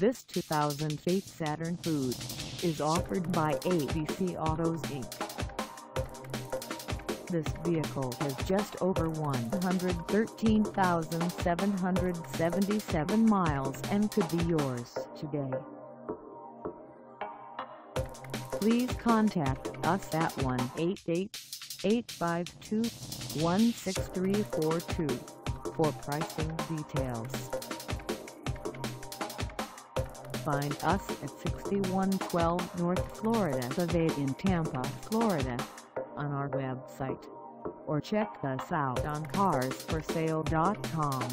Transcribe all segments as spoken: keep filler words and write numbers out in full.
This two thousand eight Saturn Vue is offered by A B C Autos Incorporated. This vehicle has just over one hundred thirteen thousand seven hundred seventy-seven miles and could be yours today. Please contact us at one eight eight, eight five two, one six three four two for pricing details. Find us at sixty-one twelve North Florida Ave in Tampa, Florida, on our website, or check us out on cars for sale dot com.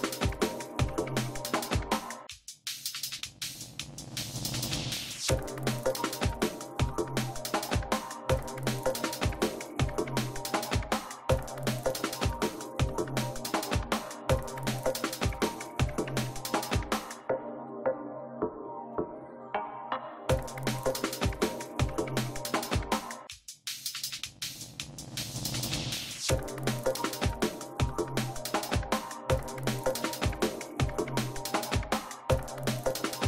You